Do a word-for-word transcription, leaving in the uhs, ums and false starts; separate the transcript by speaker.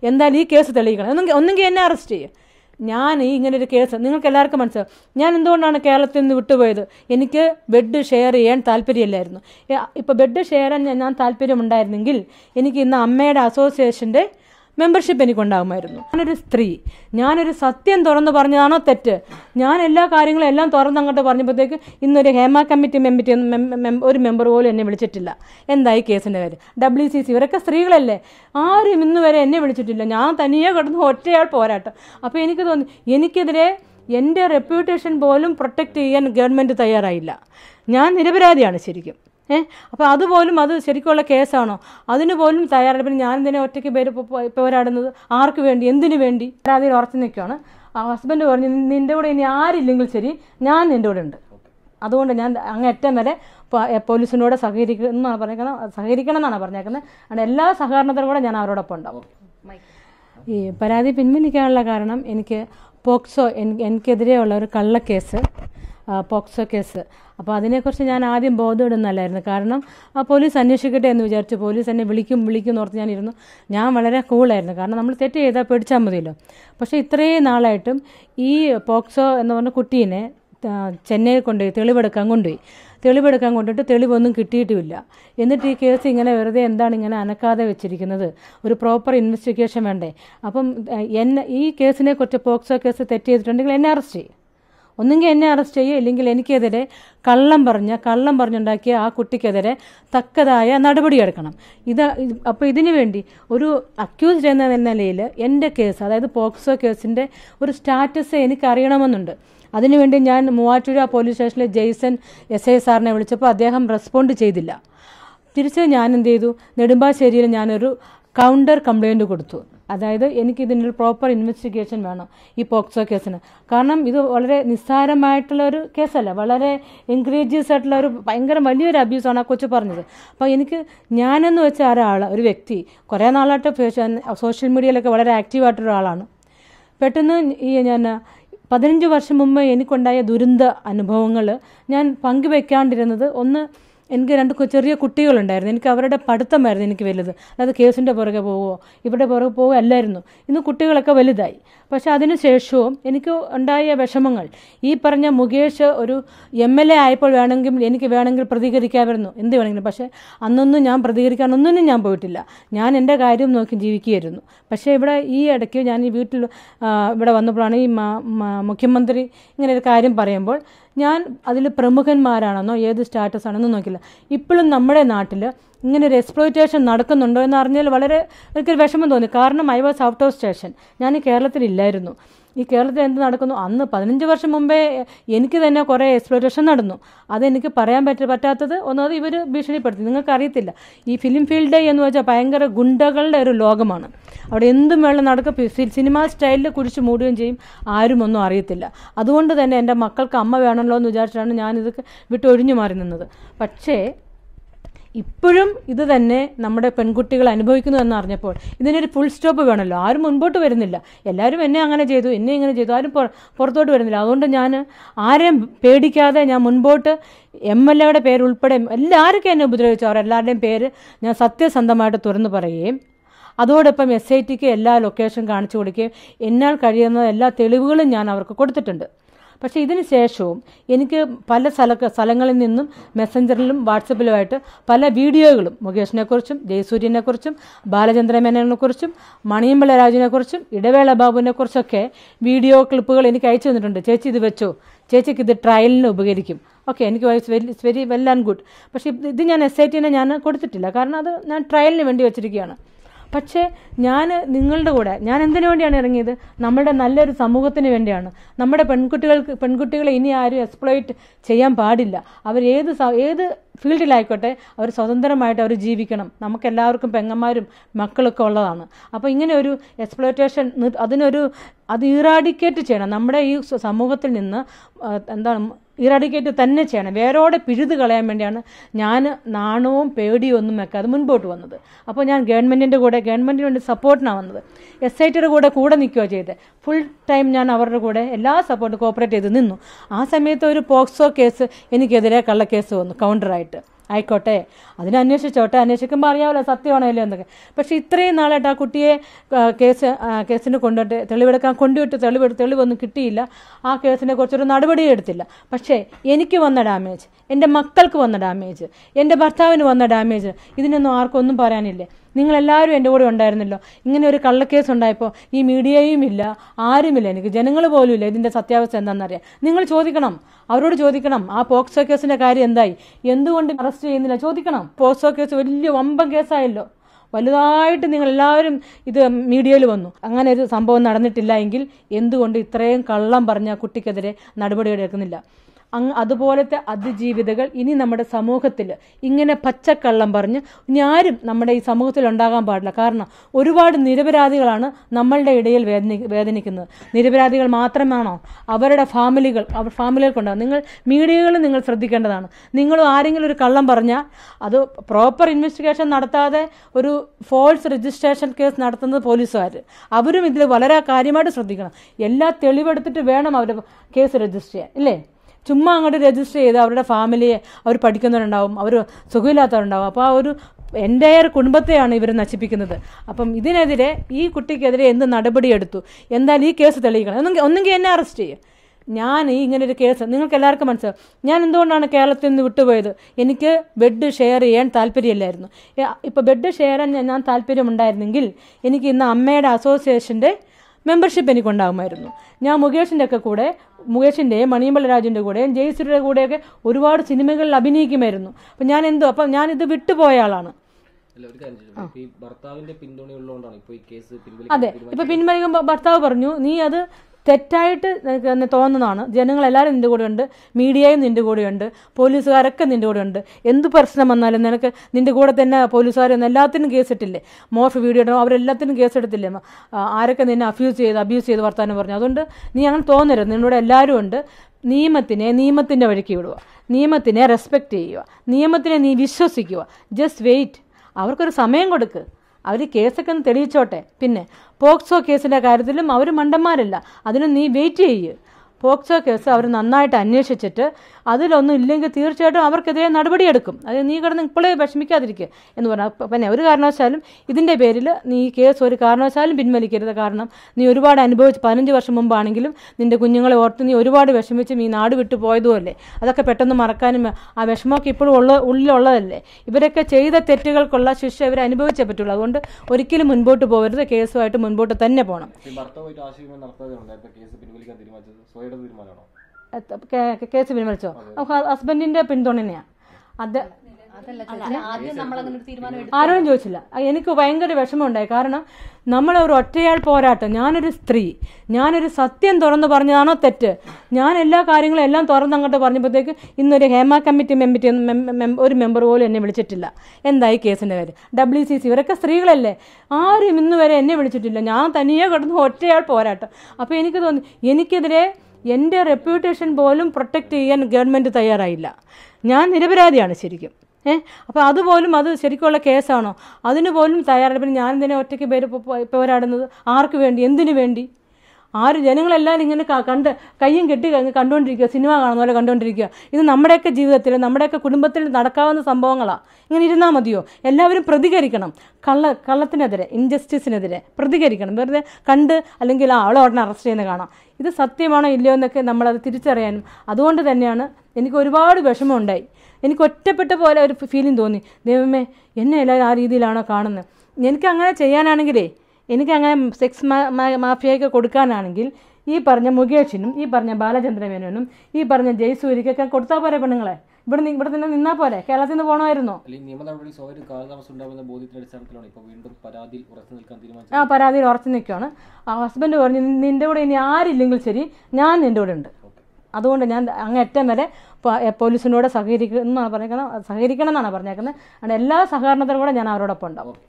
Speaker 1: എന്തായാലും ഈ കേസ് തെളിയിക്കണം, ഒന്നെങ്കിൽ ഒന്നെങ്കിൽ എന്നെ അറസ്റ്റ് ചെയ്യുക. ഞാൻ ഈ ഇങ്ങനൊരു കേസ് നിങ്ങൾക്ക് എല്ലാവർക്കും മനസ്സിലാവും. ഞാൻ എന്തുകൊണ്ടാണ് കേരളത്തിൽ നിന്ന് വിട്ടുപോയത്? എനിക്ക് ബെഡ് ഷെയർ ചെയ്യാൻ താല്പര്യമില്ലായിരുന്നു. ഇപ്പോൾ ബെഡ് ഷെയർ ചെയ്യാൻ ഞാൻ താല്പര്യമുണ്ടായിരുന്നെങ്കിൽ എനിക്ക് ഇന്ന് അമ്മയുടെ അസോസിയേഷൻ്റെ മെമ്പർഷിപ്പ് എനിക്കുണ്ടാകുമായിരുന്നു. ഞാനൊരു സ്ത്രീ, ഞാനൊരു സത്യം തുറന്ന് പറഞ്ഞതാണോ തെറ്റ്? ഞാൻ എല്ലാ കാര്യങ്ങളും എല്ലാം തുറന്ന് അങ്ങോട്ട് പറഞ്ഞപ്പോഴത്തേക്ക് ഇന്നൊരു ഹേമ കമ്മിറ്റി മെമ്പറ്റി ഒരു മെമ്പർ പോലും എന്നെ വിളിച്ചിട്ടില്ല. എന്തായി കേസിൻ്റെ കാര്യം? ഡബ്ല്യു സി സി ഇവരൊക്കെ സ്ത്രീകളല്ലേ, ആരും ഇന്ന് വരെ എന്നെ വിളിച്ചിട്ടില്ല. ഞാൻ തനിയെ കിടന്ന് ഒറ്റയാൾ പോരാട്ടം. അപ്പോൾ എനിക്ക് തോന്നി എനിക്കെതിരെ എൻ്റെ റെപ്യൂട്ടേഷൻ പോലും പ്രൊട്ടക്റ്റ് ചെയ്യാൻ ഗവൺമെൻറ് തയ്യാറായില്ല. ഞാൻ നിരപരാധിയാണ് ശരിക്കും. ഏഹ് അപ്പോൾ അതുപോലും അത് ശരിക്കുള്ള കേസാണോ അതിന് പോലും തയ്യാറായി. പിന്നെ ഞാൻ തന്നെ ഒറ്റയ്ക്ക് പേര് പോരാടുന്നത് ആർക്ക് വേണ്ടി, എന്തിനു വേണ്ടി? അതിൽ ഉറച്ചു നിൽക്കുകയാണ്. ഹസ്ബൻഡ് പറഞ്ഞു നിൻ്റെ കൂടെ ഇനി ആരില്ലെങ്കിൽ ശരി ഞാൻ നിൻ്റെ കൂടെ ഉണ്ട്. അതുകൊണ്ട് ഞാൻ അങ്ങേറ്റം വരെ പോലീസിനോട് സഹകരിക്കണം പറഞ്ഞേക്കണം സഹകരിക്കണം എന്നാണ് പറഞ്ഞേക്കുന്നത്. അതുകൊണ്ട് എല്ലാ സഹകരണത്തിനും കൂടെ ഞാൻ അവരോടൊപ്പം ഉണ്ടാവും. ഈ പരാതി പിൻവലിക്കാനുള്ള കാരണം എനിക്ക് പോക്സോ എനിക്കെതിരെയുള്ള ഒരു കള്ളക്കേസ്, പോക്സോ കേസ്. അപ്പോൾ അതിനെക്കുറിച്ച് ഞാൻ ആദ്യം ബോധമിടുന്നല്ലായിരുന്നു. കാരണം ആ പോലീസ് അന്വേഷിക്കട്ടെ എന്ന് വിചാരിച്ചു. പോലീസ് എന്നെ വിളിക്കും വിളിക്കും എന്ന് ഓർത്ത് ഞാനിരുന്നു. ഞാൻ വളരെ കൂളായിരുന്നു. കാരണം നമ്മൾ തെറ്റ് ചെയ്താൽ പേടിച്ചാൽ മതിയല്ലോ. പക്ഷേ ഇത്രയും നാളായിട്ടും ഈ പോക്സോ എന്ന് പറഞ്ഞ കുട്ടീനെ ചെന്നൈയിൽ കൊണ്ടുപോയി തെളിവെടുക്കാൻ കൊണ്ടുപോയി. തെളിവെടുക്കാൻ കൊണ്ടിട്ട് തെളിവൊന്നും കിട്ടിയിട്ടുമില്ല. എന്നിട്ട് ഈ കേസ് ഇങ്ങനെ വെറുതെ എന്താണ് ഇങ്ങനെ അനക്കാതെ വെച്ചിരിക്കുന്നത്? ഒരു പ്രോപ്പർ ഇൻവെസ്റ്റിഗേഷൻ വേണ്ടേ? അപ്പം എന്നെ ഈ കേസിനെ കുറിച്ച് പോക്സോ കേസ് തെറ്റ് ചെയ്തിട്ടുണ്ടെങ്കിൽ എന്നെ അറസ്റ്റ് ചെയ്യും. ഒന്നുകിൽ എന്നെ അറസ്റ്റ് ചെയ്യുക, ഇല്ലെങ്കിൽ എനിക്കെതിരെ കള്ളം പറഞ്ഞ കള്ളം പറഞ്ഞുണ്ടാക്കിയ ആ കുട്ടിക്കെതിരെ തക്കതായ നടപടിയെടുക്കണം. ഇത് അപ്പോൾ ഇതിനു വേണ്ടി ഒരു അക്യൂസ്ഡ് എന്ന നിലയിൽ എൻ്റെ കേസ്, അതായത് പോക്സോ കേസിൻ്റെ ഒരു സ്റ്റാറ്റസ് എനിക്ക് അറിയണമെന്നുണ്ട്. അതിനുവേണ്ടി ഞാൻ മൂവാറ്റുപുഴ പോലീസ് സ്റ്റേഷനിലെ ജെയ്സൺ എസ് ഐ സാറിനെ വിളിച്ചപ്പോൾ അദ്ദേഹം റെസ്പോണ്ട് ചെയ്തില്ല. തിരിച്ച് ഞാൻ എന്ത് ചെയ്തു, നെടുമ്പാശ്ശേരിയിൽ ഞാനൊരു കൗണ്ടർ കംപ്ലയിൻറ്റ് കൊടുത്തു. അതായത് എനിക്കിതിനൊരു പ്രോപ്പർ ഇൻവെസ്റ്റിഗേഷൻ വേണം ഈ പോക്സോ കേസിന്. കാരണം ഇത് വളരെ നിസ്സാരമായിട്ടുള്ള ഒരു കേസല്ല, വളരെ എൻകറേജിയസ് ആയിട്ടുള്ള ഒരു ഭയങ്കര വലിയൊരു അബ്യൂസാണ് ആ കൊച്ചു പറഞ്ഞത്. അപ്പോൾ എനിക്ക് ഞാനെന്ന് വെച്ച ഒരാൾ, ഒരു വ്യക്തി കുറേ നാളായിട്ട് സോഷ്യൽ മീഡിയയിലൊക്കെ വളരെ ആക്റ്റീവായിട്ടുള്ള ആളാണ്. പെട്ടെന്ന് ഈ ഞാൻ പതിനഞ്ച് വർഷം മുമ്പ് എനിക്കുണ്ടായ ദുരന്ത അനുഭവങ്ങൾ ഞാൻ പങ്കുവെക്കാണ്ടിരുന്നത്, ഒന്ന് എനിക്ക് രണ്ട് ചെറിയ കുട്ടികളുണ്ടായിരുന്നു. എനിക്ക് അവരുടെ പഠിത്തമായിരുന്നു എനിക്ക് വലുത്. അതായത് കേസിൻ്റെ പുറകെ പോവുമോ ഇവിടെ പുറകെ പോവുക അല്ലായിരുന്നു. ഇന്ന് കുട്ടികളൊക്കെ വലുതായി. പക്ഷെ അതിന് ശേഷവും എനിക്ക് ഉണ്ടായ വിഷമങ്ങൾ, ഈ പറഞ്ഞ മുകേഷ് ഒരു എം എൽ എ ആയപ്പോൾ വേണമെങ്കിൽ എനിക്ക് വേണമെങ്കിൽ പ്രതികരിക്കാമായിരുന്നു, എന്ത് വേണമെങ്കിലും. പക്ഷേ അന്നൊന്നും ഞാൻ പ്രതികരിക്കാനൊന്നും ഞാൻ പോയിട്ടില്ല. ഞാൻ എൻ്റെ കാര്യം നോക്കി ജീവിക്കുകയായിരുന്നു. പക്ഷേ ഇവിടെ ഈ ഇടയ്ക്ക് ഞാൻ ഈ വീട്ടിൽ ഇവിടെ വന്നപ്പോഴാണ് ഈ മുഖ്യമന്ത്രി ഇങ്ങനെ ഒരു കാര്യം പറയുമ്പോൾ ഞാൻ അതിൽ പ്രമുഖന്മാരാണെന്നോ ഏത് സ്റ്റാറ്റസ് ആണെന്നോ നോക്കില്ല. ഇപ്പോഴും നമ്മുടെ നാട്ടിൽ ഇങ്ങനെ ഒരു എക്സ്പ്ലോയിറ്റേഷൻ നടക്കുന്നുണ്ടോ എന്ന് അറിഞ്ഞാൽ വളരെ എനിക്കൊരു വിഷമം തോന്നി. കാരണം I was out of station, ഞാൻ ഈ കേരളത്തിലില്ലായിരുന്നു. ഈ കേരളത്തിൽ എന്ത് നടക്കുന്നു? അന്ന് പതിനഞ്ച് വർഷം മുമ്പേ എനിക്ക് തന്നെ കുറേ എക്സ്പ്ലോയിറ്റേഷൻ നടന്നു. അതെനിക്ക് പറയാൻ പറ്റ പറ്റാത്തത് ഒന്നത് ഇവർ ഭീഷണിപ്പെടുത്തി. നിങ്ങൾക്ക് അറിയത്തില്ല, ഈ ഫിലിം ഫീൽഡ് എന്ന് വെച്ചാൽ ഭയങ്കര ഗുണ്ടകളുടെ ഒരു ലോകമാണ്. അവിടെ എന്തും വെള്ളം നടക്കും, സിനിമ സ്റ്റൈലിൽ കുഴിച്ച് മൂടുകയും ചെയ്യും, ആരും ഒന്നും അറിയത്തില്ല. അതുകൊണ്ട് തന്നെ എൻ്റെ മക്കൾക്ക് അമ്മ വേണമല്ലോ എന്ന് വിചാരിച്ചിട്ടാണ് ഞാനിതൊക്കെ വിട്ടൊഴിഞ്ഞു മാറി നിന്നത്. പക്ഷേ ഇപ്പോഴും ഇത് തന്നെ നമ്മുടെ പെൺകുട്ടികൾ അനുഭവിക്കുന്നു എന്ന് അറിഞ്ഞപ്പോൾ ഇതിനൊരു ഫുൾ സ്റ്റോപ്പ് വേണമല്ലോ. ആരും മുൻപോട്ട് വരുന്നില്ല. എല്ലാവരും എന്നെ അങ്ങനെ ചെയ്തു, എന്നെ ഇങ്ങനെ ചെയ്തു, ആരും പുറത്തോട്ട് വരുന്നില്ല. അതുകൊണ്ട് ഞാൻ ആരെയും പേടിക്കാതെ ഞാൻ മുൻപോട്ട് എം എൽ എയുടെ പേരുൾപ്പെടെ എല്ലാവർക്കും എന്നെ ഉപദ്രവിച്ചു അവരെല്ലാവരുടെയും പേര് ഞാൻ സത്യസന്ധമായിട്ട് തുറന്നു പറയുകയും അതോടൊപ്പം എസ് ഐ ടിക്ക് എല്ലാ ലൊക്കേഷൻ കാണിച്ചു കൊടുക്കുകയും എന്നാൽ കഴിയുന്ന എല്ലാ തെളിവുകളും ഞാൻ അവർക്ക് കൊടുത്തിട്ടുണ്ട്. പക്ഷേ ഇതിന് ശേഷവും എനിക്ക് പല സ്ഥല സ്ഥലങ്ങളിൽ നിന്നും മെസ്സഞ്ചറിലും വാട്സപ്പിലുമായിട്ട് പല വീഡിയോകളും മുകേഷിനെക്കുറിച്ചും ജയസൂര്യനെക്കുറിച്ചും ബാലചന്ദ്ര മേനോനെക്കുറിച്ചും മണിയമ്പിള്ള രാജുവിനെക്കുറിച്ചും ഇടവേള ബാബുവിനെക്കുറിച്ചൊക്കെ വീഡിയോ ക്ലിപ്പുകൾ എനിക്ക് അയച്ചു തന്നിട്ടുണ്ട്. ചേച്ചി ഇത് വെച്ചോ, ചേച്ചിക്ക് ഇത് ട്രയലിന് ഉപകരിക്കും, ഓക്കെ, എനിക്ക് it's very well and good. പക്ഷേ ഇത് ഞാൻ എസ് ഐ ടിനെ ഞാൻ കൊടുത്തിട്ടില്ല, കാരണം അത് ഞാൻ ട്രയലിന് വേണ്ടി വെച്ചിരിക്കുകയാണ്. പക്ഷേ ഞാൻ നിങ്ങളുടെ കൂടെ ഞാൻ എന്തിനു വേണ്ടിയാണ് ഇറങ്ങിയത്? നമ്മുടെ നല്ലൊരു സമൂഹത്തിന് വേണ്ടിയാണ്. നമ്മുടെ പെൺകുട്ടികൾക്ക് പെൺകുട്ടികളെ ഇനി ആരും എക്സ്പ്ലോയിറ്റ് ചെയ്യാൻ പാടില്ല. അവർ ഏത് ഏത് ഫീൽഡിലായിക്കോട്ടെ അവർ സ്വതന്ത്രമായിട്ട് അവർ ജീവിക്കണം. നമുക്കെല്ലാവർക്കും പെങ്ങന്മാരും മക്കളൊക്കെ ഉള്ളതാണ്. അപ്പോൾ ഇങ്ങനെ ഒരു എക്സ്പ്ലോയിറ്റേഷൻ അതിനൊരു അത് ഇറാഡിക്കേറ്റ് ചെയ്യണം. നമ്മുടെ ഈ സമൂഹത്തിൽ നിന്ന് എന്താണ് ഇറാഡിക്കേറ്റ് തന്നെ ചെയ്യണം. വേരോടെ പിഴുത് കളയാൻ വേണ്ടിയാണ് ഞാൻ നാണവും പേടിയും ഒന്നും വെക്കാതെ മുൻപോട്ട് വന്നത്. അപ്പോൾ ഞാൻ ഗവൺമെൻറ്റിൻ്റെ കൂടെ ഗവൺമെൻറ്റിന് വേണ്ടി സപ്പോർട്ടിനാണ് വന്നത്. എസ് ഐ ടിയുടെ കൂടെ കൂടെ നിൽക്കുകയോ ചെയ്തത്. ഫുൾ ടൈം ഞാൻ അവരുടെ കൂടെ എല്ലാ സപ്പോർട്ടും കോപ്പറേറ്റ് ചെയ്ത് നിന്നു. ആ സമയത്ത് ഒരു പോക്സോ കേസ് എനിക്കെതിരെ കള്ളക്കേസ് വന്നു കൗണ്ടറായിട്ട്. ആയിക്കോട്ടെ, അതിനെ അന്വേഷിച്ചോട്ടെ, അന്വേഷിക്കുമ്പോൾ അറിയാമല്ലോ സത്യമാണോ ഇല്ലയോ എന്നൊക്കെ. പക്ഷേ ഇത്രയും നാളായിട്ട് ആ കുട്ടിയെ കേസ് കേസിന് കൊണ്ടുപോയിട്ട് തെളിവെടുക്കാൻ കൊണ്ടുപോയിട്ട് തെളിവ് തെളിവൊന്നും കിട്ടിയില്ല. ആ കേസിനെ കുറിച്ചൊരു നടപടിയും എടുത്തില്ല. പക്ഷേ എനിക്ക് വന്ന ഡാമേജ്, എൻ്റെ മക്കൾക്ക് വന്ന ഡാമേജ്, എൻ്റെ ഭർത്താവിന് വന്ന ഡാമേജ്, ഇതിനൊന്നും ആർക്കും ഒന്നും പറയാനില്ലേ? നിങ്ങളെല്ലാവരും എൻ്റെ കൂടെ ഉണ്ടായിരുന്നല്ലോ. ഇങ്ങനെ ഒരു കള്ളക്കേസ് ഉണ്ടായപ്പോൾ ഈ മീഡിയയും ഇല്ല, ആരുമില്ല, എനിക്ക് ജനങ്ങൾ പോലും ഇല്ല ഇതിൻ്റെ സത്യാവസ്ഥ എന്താണെന്നറിയാം. നിങ്ങൾ ചോദിക്കണം, അവരോട് ചോദിക്കണം. ആ പോക്സോ കേസിൻ്റെ കാര്യം എന്തായി, എന്തുകൊണ്ട് അറസ്റ്റ് ചെയ്യുന്നില്ല ചോദിക്കണം. പോക്സോ കേസ് വലിയ വമ്പൻ കേസായല്ലോ, വലുതായിട്ട് നിങ്ങളെല്ലാവരും ഇത് മീഡിയയിൽ വന്നു. അങ്ങനെ ഒരു സംഭവം നടന്നിട്ടില്ല എങ്കിൽ എന്തുകൊണ്ട് ഇത്രയും കള്ളം പറഞ്ഞ കുട്ടിക്കെതിരെ നടപടി എടുക്കുന്നില്ല? അങ്ങ് അതുപോലത്തെ അതിജീവിതകൾ ഇനി നമ്മുടെ സമൂഹത്തിൽ ഇങ്ങനെ പച്ചക്കള്ളം പറഞ്ഞ് ഇനി ആരും നമ്മുടെ ഈ സമൂഹത്തിൽ ഉണ്ടാകാൻ പാടില്ല. കാരണം ഒരുപാട് നിരപരാധികളാണ് നമ്മളുടെ ഇടയിൽ വേദനി വേദനിക്കുന്നത്. നിരപരാധികൾ മാത്രമാണോ? അവരുടെ ഫാമിലികൾ, അവർ ഫാമിലികൾക്കുണ്ടാകും. നിങ്ങൾ മീഡിയകൾ നിങ്ങൾ ശ്രദ്ധിക്കേണ്ടതാണ്. നിങ്ങൾ ആരെങ്കിലും ഒരു കള്ളം പറഞ്ഞാൽ അത് പ്രോപ്പർ ഇൻവെസ്റ്റിഗേഷൻ നടത്താതെ ഒരു ഫോൾസ് രജിസ്ട്രേഷൻ കേസ് നടത്തുന്നത് പോലീസുകാർ. അവരും ഇതിൽ വളരെ കാര്യമായിട്ട് ശ്രദ്ധിക്കണം. എല്ലാ തെളിവെടുത്തിട്ട് വേണം അവർ കേസ് രജിസ്റ്റർ ചെയ്യാൻ, ഇല്ലേ? ചുമ്മാ അങ്ങോട്ട് രജിസ്റ്റർ ചെയ്ത് അവരുടെ ഫാമിലിയെ, അവർ പഠിക്കുന്നവരുണ്ടാവും, അവർ സുഖമില്ലാത്തവരുണ്ടാവും. അപ്പോൾ ആ ഒരു എൻ്റയർ കുടുംബത്തെയാണ് ഇവർ നശിപ്പിക്കുന്നത്. അപ്പം ഇതിനെതിരെ ഈ കുട്ടിക്കെതിരെ എന്ത് നടപടിയെടുത്തു? എന്തായാലും ഈ കേസ് തെളിയിക്കണം. ഒന്നെങ്കിൽ ഒന്നെങ്കിൽ എന്നെ അറസ്റ്റ് ചെയ്യുക. ഞാൻ ഈ ഇങ്ങനെ ഒരു കേസ്, നിങ്ങൾക്ക് എല്ലാവർക്കും മനസ്സിലാവും ഞാൻ എന്തുകൊണ്ടാണ് കേരളത്തിൽ നിന്ന് വിട്ടുപോയത്. എനിക്ക് ബെഡ് ഷെയർ ചെയ്യാൻ താല്പര്യമില്ലായിരുന്നു. ഇപ്പോൾ ബെഡ് ഷെയർ ചെയ്യാൻ ഞാൻ താല്പര്യമുണ്ടായിരുന്നെങ്കിൽ എനിക്ക് ഇന്ന് അമ്മയുടെ അസോസിയേഷൻ്റെ മെമ്പർഷിപ്പ് എനിക്കുണ്ടാകുമായിരുന്നു. ഞാൻ മുകേഷിൻ്റെ ഒക്കെ കൂടെ, മുകേഷിൻ്റെയും മണിയമ്പള രാജുവിൻ്റെ കൂടെയും ജയശ്രീയുടെ കൂടെയൊക്കെ ഒരുപാട് സിനിമകളിൽ അഭിനയിക്കുമായിരുന്നു. അപ്പം ഞാൻ എന്തോ അപ്പം ഞാനിത് വിട്ടുപോയ ആളാണ്. അതെ, ഇപ്പൊ പിൻവലിക്കുമ്പോൾ ഭർത്താവ് പറഞ്ഞു നീ അത് തെറ്റായിട്ട് തോന്നുന്നതാണ്. ജനങ്ങളെല്ലാവരും നിൻ്റെ കൂടെ ഉണ്ട്, മീഡിയയും നിൻ്റെ കൂടെയുണ്ട്, പോലീസുകാരൊക്കെ നിൻ്റെ കൂടെ ഉണ്ട്. എന്ത് പ്രശ്നം വന്നാലും നിനക്ക് നിൻ്റെ കൂടെ തന്നെ പോലീസുകാരൊന്നും എല്ലാത്തിനും കേസിട്ടില്ലേ? മോർഫ് വീഡിയോ ഇടണം, അവരെല്ലാത്തിനും കേസെടുത്തില്ലേ? ആരൊക്കെ നിന്നെ അബ്യൂസ് ചെയ്ത് അബ്യൂസ് ചെയ്ത് വർത്താനം പറഞ്ഞു. അതുകൊണ്ട് നീ അങ്ങനെ തോന്നരുത്. നിന്നോട് എല്ലാവരും ഉണ്ട്. നിയമത്തിനെ നിയമത്തിൻ്റെ വഴിക്ക് വിടുക, നിയമത്തിനെ റെസ്പെക്റ്റ് ചെയ്യുക, നിയമത്തിനെ നീ വിശ്വസിക്കുക. Just wait. അവർക്കൊരു സമയം കൊടുക്ക്. അവർ കേസൊക്കെ ഒന്ന് തെളിയിച്ചോട്ടെ. പിന്നെ പോക്സോ കേസിൻ്റെ കാര്യത്തിലും അവർ മണ്ടന്മാരല്ല, അതിന് നീ വെയിറ്റ് ചെയ്യ്. പോക്സോ കേസ് അവർ നന്നായിട്ട് അന്വേഷിച്ചിട്ട് അതിലൊന്നും ഇല്ലെങ്കിൽ തീർച്ചയായിട്ടും അവർക്കെതിരെ നടപടിയെടുക്കും. അത് നീ കിടന്ന് ഇപ്പോഴേ വിഷമിക്കാതിരിക്കുക എന്ന് പറഞ്ഞാൽ പിന്നെ ഒരു കാരണവശാലും ഇതിൻ്റെ പേരിൽ നീ ഈ കേസ് ഒരു കാരണവശാലും പിൻവലിക്കരുത്. കാരണം നീ ഒരുപാട് അനുഭവിച്ച് പതിനഞ്ച് വർഷം മുമ്പാണെങ്കിലും നിൻ്റെ കുഞ്ഞുങ്ങളെ ഓർത്ത് നീ ഒരുപാട് വിഷമിച്ച് നീ നാട് വിട്ടു പോയതുമല്ലേ. അതൊക്കെ പെട്ടെന്ന് മറക്കാനും ആ വിഷമമൊക്കെ ഇപ്പോഴും ഉള്ള ഉള്ളിലുള്ളതല്ലേ. ഇവരൊക്കെ ചെയ്ത തെറ്റുകൾക്കുള്ള ശിക്ഷ ഇവർ അനുഭവിച്ചേ പറ്റുള്ളൂ. അതുകൊണ്ട് ഒരിക്കലും മുൻപോട്ട് പോകരുത്. കേസുമായിട്ട് മുൻപോട്ട് തന്നെ പോകണം. കേസ് പിൻവലിച്ചോ? ഹസ്ബൻഡിന്റെ പിന്തുണനെയാ അത് ആരോടും ചോദിച്ചില്ല. എനിക്ക് ഭയങ്കര വിഷമമുണ്ടായി. കാരണം നമ്മളൊരു ഒറ്റയാൾ പോരാട്ടം. ഞാനൊരു സ്ത്രീ, ഞാനൊരു സത്യം തുറന്ന് പറഞ്ഞതാണോ തെറ്റ്? ഞാൻ എല്ലാ കാര്യങ്ങളും എല്ലാം തുറന്ന് അങ്ങോട്ട് പറഞ്ഞപ്പോഴത്തേക്ക് ഇന്നൊരു ഹേമ കമ്മിറ്റി മെമ്പറ്റി ഒരു മെമ്പർ പോലും എന്നെ വിളിച്ചിട്ടില്ല. എന്തായി കേസിൻ്റെ കാര്യം? ഡബ്ല്യു സി സി ഇവരൊക്കെ സ്ത്രീകളല്ലേ, ആരും ഇന്ന് വരെ എന്നെ വിളിച്ചിട്ടില്ല. ഞാൻ തനിയെ കിടന്ന് ഒറ്റയാൾ പോരാട്ടം. അപ്പോൾ എനിക്ക് തോന്നി എനിക്കെതിരെ എൻ്റെ റെപ്യൂട്ടേഷൻ പോലും പ്രൊട്ടക്റ്റ് ചെയ്യാൻ ഗവൺമെൻറ് തയ്യാറായില്ല. ഞാൻ നിരപരാധിയാണ് ശരിക്കും. ഏഹ് അപ്പോൾ അതുപോലും അത് ശരിക്കുള്ള കേസാണോ അതിന് പോലും തയ്യാറായി. പിന്നെ ഞാൻ തന്നെ ഒറ്റയ്ക്ക് പേര് പോരാടുന്നത് ആർക്ക് വേണ്ടി, എന്തിനു വേണ്ടി? ആര് ജനങ്ങളെല്ലാവരും ഇങ്ങനെ കണ്ട് കയ്യും കെട്ടി കണ്ടുകൊണ്ടിരിക്കുക, സിനിമ കാണുന്ന പോലെ കണ്ടുകൊണ്ടിരിക്കുക. ഇത് നമ്മുടെയൊക്കെ ജീവിതത്തിൽ നമ്മുടെയൊക്കെ കുടുംബത്തിൽ നടക്കാവുന്ന സംഭവങ്ങളാണ്. ഇങ്ങനെ ഇരുന്നാൽ മതിയോ? എല്ലാവരും പ്രതികരിക്കണം. കള്ള കള്ളത്തിനെതിരെ, ഇൻജസ്റ്റിസിനെതിരെ പ്രതികരിക്കണം. വെറുതെ കണ്ട് അല്ലെങ്കിൽ ആ ആളെ ഉടനെ അറസ്റ്റ് ചെയ്യുന്ന കാണാം. ഇത് സത്യമാണോ ഇല്ലയോ എന്നൊക്കെ നമ്മളത് തിരിച്ചറിയാനും. അതുകൊണ്ട് തന്നെയാണ് എനിക്ക് ഒരുപാട് വിഷമം ഉണ്ടായി. എനിക്ക് ഒറ്റപ്പെട്ട പോലെ ഒരു ഫീലിംഗ് തോന്നി. ദൈവമേ, എന്നെ എല്ലാവരും ആ രീതിയിലാണോ കാണുന്നത്? എനിക്കങ്ങനെ ചെയ്യാനാണെങ്കിലേ, എനിക്കങ്ങനെ സെക്സ് മാഫിയയൊക്കെ കൊടുക്കാനാണെങ്കിൽ ഈ പറഞ്ഞ മുകേഷിനും ഈ പറഞ്ഞ ബാലചന്ദ്ര മേനോനും ഈ പറഞ്ഞ ജയസൂര്യക്കൊക്കെ കൊടുത്താൽ പോരെ പെണ്ണുങ്ങളെ? ഇവിടെ ഇവിടെ തന്നെ നിന്നാൽ പോലെ കേരളത്തിൽ നിന്ന് പോകണമായിരുന്നോ? ആ പരാതിയിൽ ഉറച്ചു നിൽക്കുകയാണ്. ഹസ്ബൻഡ് പറഞ്ഞു നിൻ്റെ കൂടെ ഇനി ആരില്ലെങ്കിൽ ശരി ഞാൻ നിൻ്റെ കൂടെ ഉണ്ട്. അതുകൊണ്ട് ഞാൻ അങ്ങേറ്റം വരെ പോലീസിനോട് സഹകരിക്കണം എന്നാണ് പറഞ്ഞേക്കുന്നത് സഹകരിക്കണം എന്നാണ് പറഞ്ഞേക്കുന്നത്. അതുകൊണ്ട് എല്ലാ സഹകരണത്തിനും കൂടെ ഞാൻ അവരോടൊപ്പം ഉണ്ടാവും.